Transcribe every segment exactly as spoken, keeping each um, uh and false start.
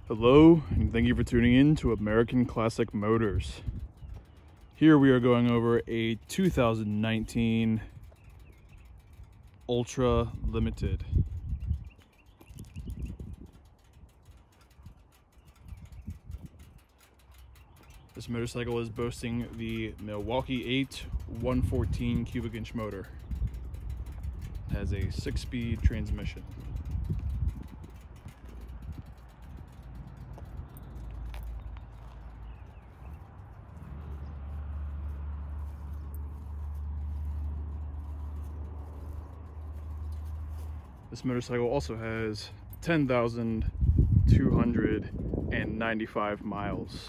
Hello, and thank you for tuning in to American Classic Motors. Here we are going over a two thousand nineteen Ultra Limited. This motorcycle is boasting the Milwaukee eight one fourteen cubic inch motor. It has a six-speed transmission. This motorcycle also has ten thousand two hundred ninety-five miles.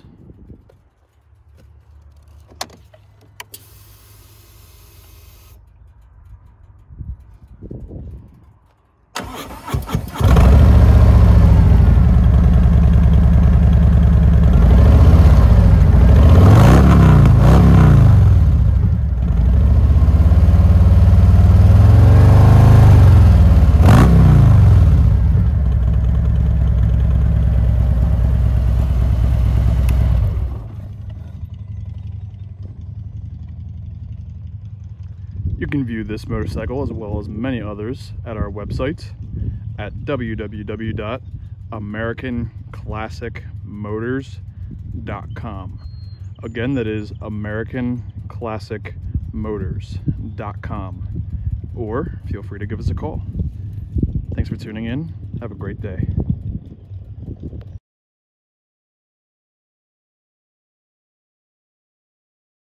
You can view this motorcycle as well as many others at our website at w w w dot american classic motors dot com. Again, that is american classic motors dot com. Or feel free to give us a call. Thanks for tuning in. Have a great day.